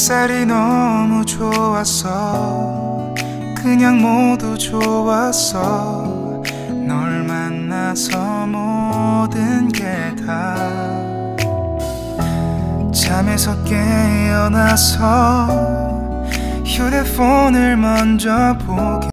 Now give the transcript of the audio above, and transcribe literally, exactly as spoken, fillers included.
햇살이 너무 좋았어. 그냥 모두 좋았어. 널 만나서 모든 게 다. 잠에서 깨어나서 휴대폰을 먼저 보게